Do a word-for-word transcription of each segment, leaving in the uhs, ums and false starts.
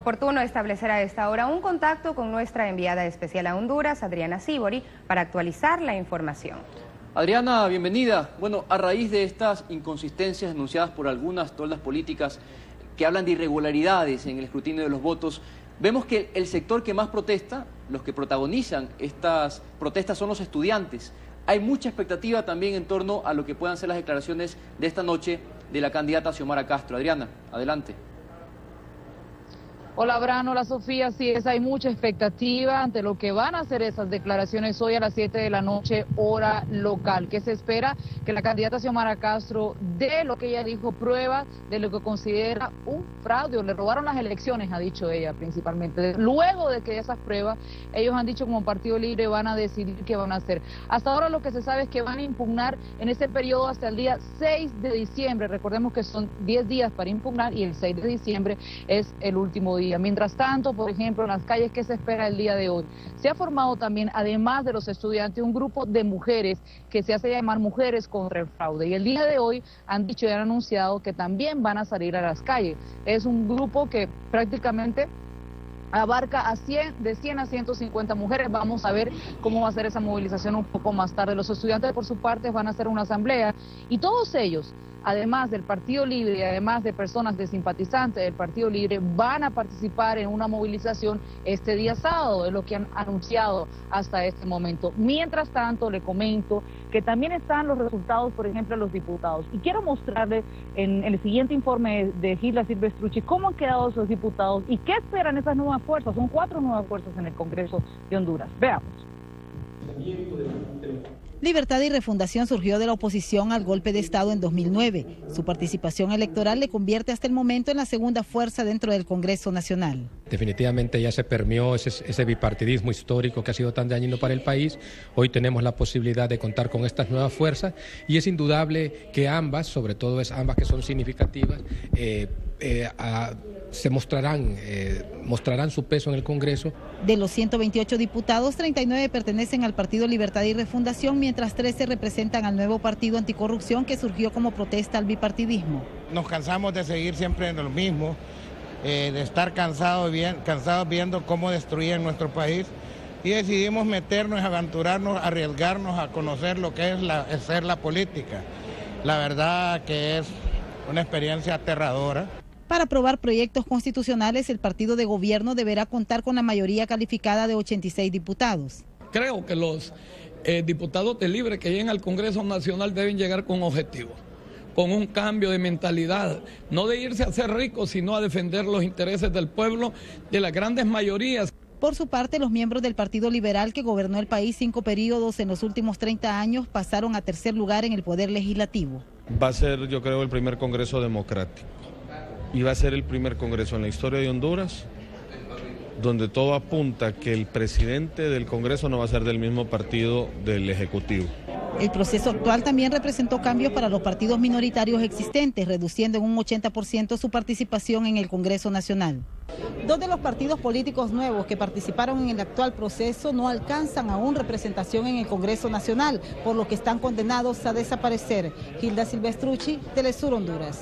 Oportuno establecer a esta hora un contacto con nuestra enviada especial a Honduras, Adriana Sibori, para actualizar la información. Adriana, bienvenida. Bueno, a raíz de estas inconsistencias denunciadas por algunas toldas políticas que hablan de irregularidades en el escrutinio de los votos, vemos que el sector que más protesta, los que protagonizan estas protestas son los estudiantes. Hay mucha expectativa también en torno a lo que puedan ser las declaraciones de esta noche de la candidata Xiomara Castro. Adriana, adelante. Hola, Abraham, hola, Sofía. Sí, es, hay mucha expectativa ante lo que van a hacer esas declaraciones hoy a las siete de la noche, hora local, que se espera que la candidata Xiomara Castro dé lo que ella dijo, pruebas de lo que considera un fraude, o le robaron las elecciones, ha dicho ella principalmente. Luego de que esas pruebas, ellos han dicho como Partido Libre van a decidir qué van a hacer. Hasta ahora lo que se sabe es que van a impugnar en ese periodo hasta el día seis de diciembre. Recordemos que son diez días para impugnar y el seis de diciembre es el último día. Mientras tanto, por ejemplo, en las calles, ¿qué se espera el día de hoy? Se ha formado también, además de los estudiantes, un grupo de mujeres que se hace llamar Mujeres contra el Fraude. Y el día de hoy han dicho y han anunciado que también van a salir a las calles. Es un grupo que prácticamente abarca a cien, de cien a ciento cincuenta mujeres. Vamos a ver cómo va a ser esa movilización un poco más tarde. Los estudiantes, por su parte, van a hacer una asamblea y todos ellos, además del Partido Libre y además de personas de simpatizantes del Partido Libre, van a participar en una movilización este día sábado, es lo que han anunciado hasta este momento. Mientras tanto, le comento que también están los resultados, por ejemplo, de los diputados. Y quiero mostrarles en, en el siguiente informe de Gilda Silvestrucci cómo han quedado esos diputados y qué esperan esas nuevas fuerzas. Son cuatro nuevas fuerzas en el Congreso de Honduras. Veamos. Libertad y Refundación surgió de la oposición al golpe de Estado en dos mil nueve. Su participación electoral le convierte hasta el momento en la segunda fuerza dentro del Congreso Nacional. Definitivamente ya se permeó ese, ese bipartidismo histórico que ha sido tan dañino para el país. Hoy tenemos la posibilidad de contar con estas nuevas fuerzas y es indudable que ambas, sobre todo es ambas que son significativas, eh, eh, a, se mostrarán, eh, mostrarán su peso en el Congreso. De los ciento veintiocho diputados, treinta y nueve pertenecen al Partido Libertad y Refundación, mientras trece representan al nuevo Partido Anticorrupción que surgió como protesta al bipartidismo. Nos cansamos de seguir siempre en lo mismo, eh, de estar cansados, bien, cansados viendo cómo destruían nuestro país y decidimos meternos, aventurarnos, arriesgarnos a conocer lo que es, la, es ser la política. La verdad que es una experiencia aterradora. Para aprobar proyectos constitucionales, el partido de gobierno deberá contar con la mayoría calificada de ochenta y seis diputados. Creo que los eh, diputados de Libre que lleguen al Congreso Nacional deben llegar con objetivos, con un cambio de mentalidad, no de irse a ser ricos, sino a defender los intereses del pueblo, de las grandes mayorías. Por su parte, los miembros del Partido Liberal, que gobernó el país cinco periodos en los últimos treinta años, pasaron a tercer lugar en el Poder Legislativo. Va a ser, yo creo, el primer Congreso democrático. Y va a ser el primer Congreso en la historia de Honduras donde todo apunta que el presidente del Congreso no va a ser del mismo partido del Ejecutivo. El proceso actual también representó cambios para los partidos minoritarios existentes, reduciendo en un ochenta por ciento su participación en el Congreso Nacional. Dos de los partidos políticos nuevos que participaron en el actual proceso no alcanzan aún representación en el Congreso Nacional, por lo que están condenados a desaparecer. Gilda Silvestrucci, Telesur Honduras.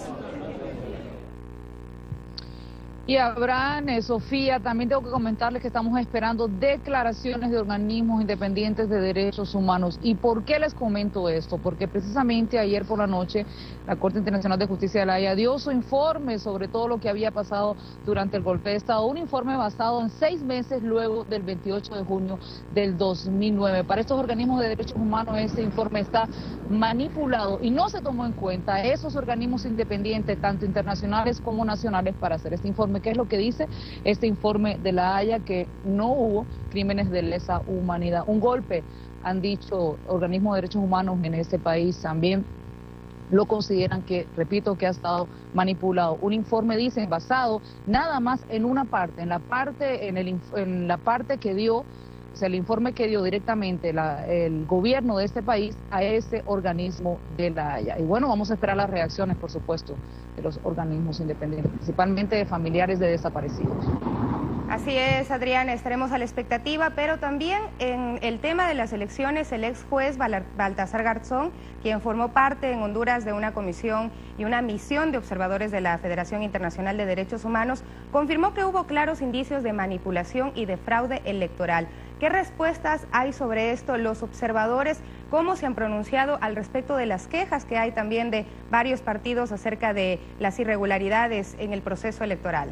Y Abraham, eh, Sofía, también tengo que comentarles que estamos esperando declaraciones de organismos independientes de derechos humanos. ¿Y por qué les comento esto? Porque precisamente ayer por la noche la Corte Internacional de Justicia de la Haya dio su informe sobre todo lo que había pasado durante el golpe de Estado, un informe basado en seis meses luego del veintiocho de junio del dos mil nueve. Para estos organismos de derechos humanos este informe está manipulado y no se tomó en cuenta a esos organismos independientes, tanto internacionales como nacionales, para hacer este informe. ¿Qué es lo que dice este informe de la Haya? Que no hubo crímenes de lesa humanidad. Un golpe, han dicho organismos de derechos humanos en este país, también lo consideran que, repito, que ha estado manipulado. Un informe, dicen, basado nada más en una parte, en la parte, en, el, en la parte que dio, o sea, el informe que dio directamente la, el gobierno de este país a ese organismo de la Haya. Y bueno, vamos a esperar las reacciones, por supuesto, de los organismos independientes, principalmente de familiares de desaparecidos. Así es, Adriana, estaremos a la expectativa, pero también en el tema de las elecciones, el ex juez Baltasar Garzón, quien formó parte en Honduras de una comisión y una misión de observadores de la Federación Internacional de Derechos Humanos, confirmó que hubo claros indicios de manipulación y de fraude electoral. ¿Qué respuestas hay sobre esto los observadores? ¿Cómo se han pronunciado al respecto de las quejas que hay también de varios partidos acerca de las irregularidades en el proceso electoral?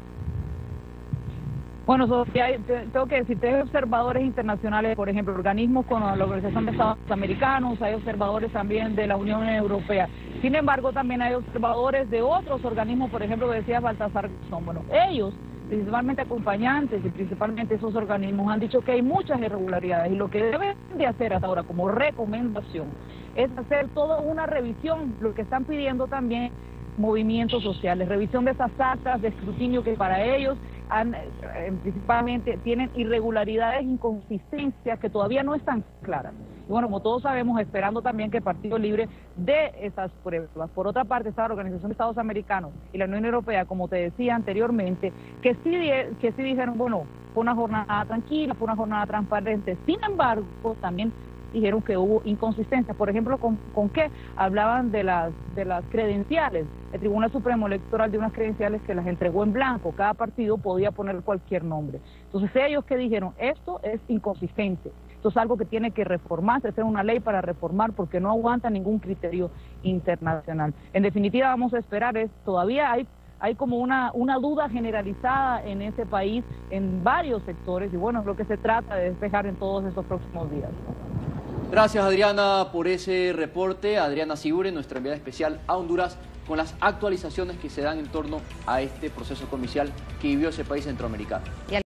Bueno, Sofía, tengo que decirte, hay observadores internacionales, por ejemplo, organismos como la Organización de Estados Americanos, hay observadores también de la Unión Europea. Sin embargo, también hay observadores de otros organismos, por ejemplo, que decía Baltasar Garzón. Bueno, ellos, principalmente acompañantes y principalmente esos organismos, han dicho que hay muchas irregularidades y lo que deben de hacer hasta ahora como recomendación es hacer toda una revisión, lo que están pidiendo también movimientos sociales, revisión de esas actas de escrutinio que para ellos han, eh, principalmente tienen irregularidades, inconsistencias que todavía no están claras. Y bueno, como todos sabemos, esperando también que el Partido Libre dé esas pruebas. Por otra parte, está la Organización de Estados Americanos y la Unión Europea, como te decía anteriormente, que sí, que sí dijeron, bueno, fue una jornada tranquila, fue una jornada transparente. Sin embargo, también dijeron que hubo inconsistencias. Por ejemplo, ¿con, con qué? Hablaban de las, de las credenciales. El Tribunal Supremo Electoral de unas credenciales que las entregó en blanco. Cada partido podía poner cualquier nombre. Entonces ellos que dijeron, esto es inconsistente. Esto es algo que tiene que reformarse, hacer una ley para reformar porque no aguanta ningún criterio internacional. En definitiva, vamos a esperar, es, todavía hay Hay como una, una duda generalizada en ese país, en varios sectores, y bueno, es lo que se trata de despejar en todos estos próximos días. Gracias, Adriana, por ese reporte. Adriana Sibori, nuestra enviada especial a Honduras, con las actualizaciones que se dan en torno a este proceso comicial que vivió ese país centroamericano.